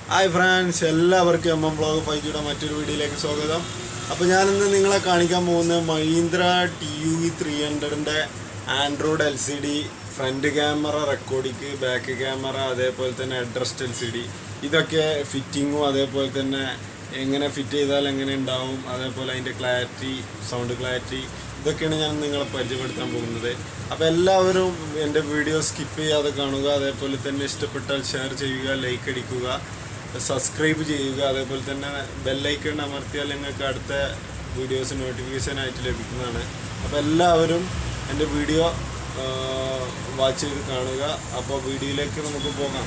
Hi friends, എല്ലാവർക്കും MM vlog 5Gയുടെ മറ്റൊരു വീഡിയോയിലേക്ക് സ്വാഗതം. അപ്പോൾ ഞാൻ ഇന്ന് നിങ്ങളെ കാണിക്കാൻ പോകുന്നത് മഹീന്ദ്ര tuv300ന്റെ Android LCD front camera recording, back camera, അതേപോലെ തന്നെ അഡ്രസ് LCD ഇതൊക്കെ ഫിറ്റിങ്ങും അതേപോലെ തന്നെ എങ്ങനെ ഫിറ്റ് ചെയ്താൽ എങ്ങനെ ഉണ്ടാവും, അതേപോലെ അതിൻ്റെ ക്ലാരിറ്റി, സൗണ്ട് ക്ലാരിറ്റി ഇതൊക്കെയാണ് ഞാൻ നിങ്ങളെ പരിചയപ്പെടുത്താൻ പോകുന്നത്. അപ്പോൾ എല്ലാവരും എൻ്റെ വീഡിയോ സ്കിപ്പ് ചെയ്യാതെ കാണുക. അതേപോലെ തന്നെ ഇഷ്ടപ്പെട്ടാൽ ഷെയർ ചെയ്യുക, ലൈക്ക് അടിക്കുക, സബ്സ്ക്രൈബ് ചെയ്യുക. അതേപോലെ തന്നെ ബെല്ലൈക്കൺ അമർത്തിയാൽ നിങ്ങൾക്ക് അടുത്ത വീഡിയോസ് നോട്ടിഫിക്കേഷൻ ആയിട്ട് ലഭിക്കുന്നതാണ്. അപ്പോൾ എല്ലാവരും എൻ്റെ വീഡിയോ വാച്ച് ചെയ്ത് കാണുക. അപ്പോൾ വീഡിയോയിലേക്ക് നമുക്ക് പോകാം.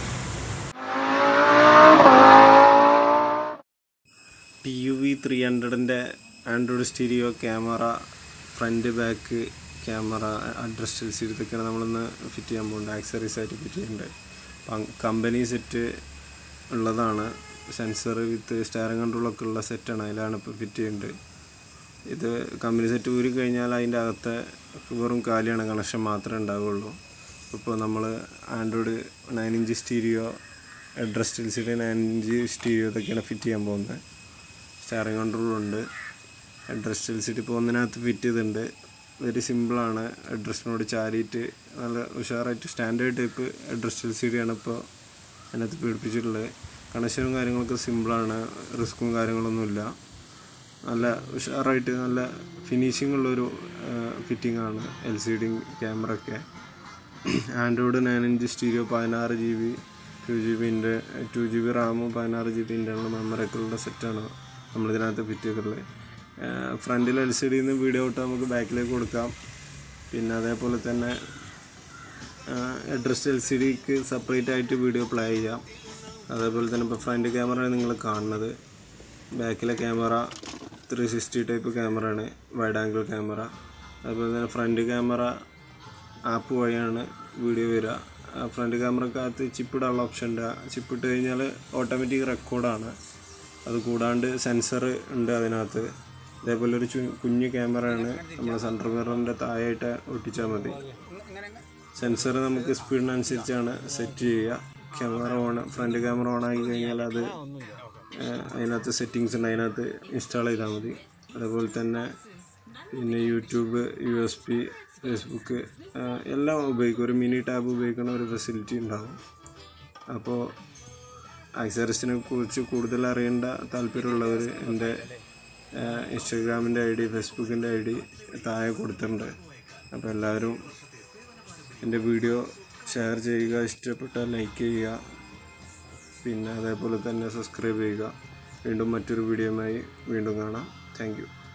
tuv300ന്റെ Android stereo camera, front back camera, address LCD ഇതൊക്കെയാണ് നമ്മളിന്ന് ഫിറ്റ് ചെയ്യാൻ പോകുന്നത്. ആക്സറീസ് ആയിട്ട് ഫിറ്റ് ചെയ്യുന്നുണ്ട്. കമ്പനി സെറ്റ് ഉള്ളതാണ്. സെൻസർ വിത്ത് സ്റ്റാറിംഗ് കൺട്രോളൊക്കെ ഉള്ള സെറ്റാണ്. അതിലാണ് ഇപ്പോൾ ഫിറ്റ് ചെയ്യുന്നത്. ഇത് കമ്പനി സെറ്റ് ഊരി കഴിഞ്ഞാൽ അതിൻ്റെ അകത്തെ വെറും കാലിയാണ്, കണക്ഷൻ മാത്രമേ ഉണ്ടാവുകയുള്ളൂ. ഇപ്പോൾ നമ്മൾ Android 9" stereo, address LCD 9" stereo ഇതൊക്കെയാണ് ഫിറ്റ് ചെയ്യാൻ പോകുന്നത്. സ്റ്റാറിംഗ് കൺട്രോളുണ്ട്. അഡ്രസ് LCD ഇപ്പോൾ ഒന്നിനകത്ത് ഫിറ്റ് ചെയ്തിട്ടുണ്ട്. വെരി സിമ്പിളാണ്. അഡ്രസ്സിനോട് ചാരിയിട്ട് നല്ല ഉഷാറായിട്ട് സ്റ്റാൻഡേർഡ് ടൈപ്പ് അഡ്രസ് LCD ആണ് ഇപ്പോൾ അതിനകത്ത് പിടിപ്പിച്ചിട്ടുള്ളത്. കണക്ഷനും കാര്യങ്ങളൊക്കെ സിമ്പിളാണ്, റിസ്ക്കും കാര്യങ്ങളൊന്നുമില്ല. നല്ല ഉഷാറായിട്ട് നല്ല ഫിനിഷിംഗ് ഉള്ളൊരു ഫിറ്റിംഗാണ് LCD ക്യാമറയൊക്കെ. ആൻഡ്രോയിഡ് 9" സ്റ്റീരിയോ, 16GB 2GB റാമും 16GB ഇൻ്റർണൽ മെമ്മറിയൊക്കെ ഉള്ള സെറ്റാണ് നമ്മളിതിനകത്ത് ഫിറ്റ് ചെയ്തിട്ടുള്ളത്. ഫ്രണ്ടിൽ LCD വീഡിയോ ഔട്ട് നമുക്ക് ബാക്കിലേക്ക് കൊടുക്കാം. പിന്നെ അതേപോലെ തന്നെ അഡ്രസ് LCDക്ക് സെപ്പറേറ്റ് ആയിട്ട് വീഡിയോ പ്ലേ ചെയ്യാം. അതേപോലെ തന്നെ ഇപ്പോൾ ഫ്രണ്ട് ക്യാമറയാണ് നിങ്ങൾ കാണുന്നത്. ബാക്കിലെ ക്യാമറ 360 ടൈപ്പ് ക്യാമറയാണ്, വൈഡ് ആംഗിൾ ക്യാമറ. അതുപോലെ തന്നെ ഫ്രണ്ട് ക്യാമറ ആപ്പ് വഴിയാണ് വീഡിയോ വരിക. ഫ്രണ്ട് ക്യാമറക്കകത്ത് ചിപ്പിടാനുള്ള ഓപ്ഷൻ ഉണ്ട്. ചിപ്പിട്ട് കഴിഞ്ഞാൽ ഓട്ടോമാറ്റിക് റെക്കോർഡാണ്. അത് കൂടാണ്ട് സെൻസർ ഉണ്ട് അതിനകത്ത്. അതേപോലെ ഒരു കുഞ്ഞു ക്യാമറയാണ്, നമ്മുടെ സെൻട്രൽ മിററിൻ്റെ താഴെയായിട്ട് ഒട്ടിച്ചാൽ മതി. സെൻസർ നമുക്ക് സ്പീഡിനനുസരിച്ചാണ് സെറ്റ് ചെയ്യുക. ഫ്രണ്ട് ക്യാമറ ഓൺ ആക്കി കഴിഞ്ഞാൽ അത് അതിനകത്ത് സെറ്റിങ്സ് ഉണ്ട്, അതിനകത്ത് ഇൻസ്റ്റാൾ ചെയ്താൽ മതി. അതേപോലെ തന്നെ പിന്നെ യൂട്യൂബ്, USB, ഫേസ്ബുക്ക് എല്ലാം ഉപയോഗിക്കും. ഒരു മിനി ടാബ് ഉപയോഗിക്കുന്ന ഒരു ഫെസിലിറ്റി ഉണ്ടാകും. അപ്പോൾ ആക്സറീസിനെ കുറിച്ച് കൂടുതൽ അറിയേണ്ട താല്പര്യമുള്ളവർ എൻ്റെ ഇൻസ്റ്റാഗ്രാമിൻ്റെ ID, ഫേസ്ബുക്കിൻ്റെ ID താഴെ കൊടുത്തിട്ടുണ്ട്. അപ്പോൾ എല്ലാവരും എൻ്റെ വീഡിയോ ഷെയർ ചെയ്യുക, ഇഷ്ടപ്പെട്ടാൽ ലൈക്ക് ചെയ്യുക, പിന്നെ അതേപോലെ തന്നെ സബ്സ്ക്രൈബ് ചെയ്യുക. വീണ്ടും മറ്റൊരു വീഡിയോയുമായി വീണ്ടും കാണാം. Thank U.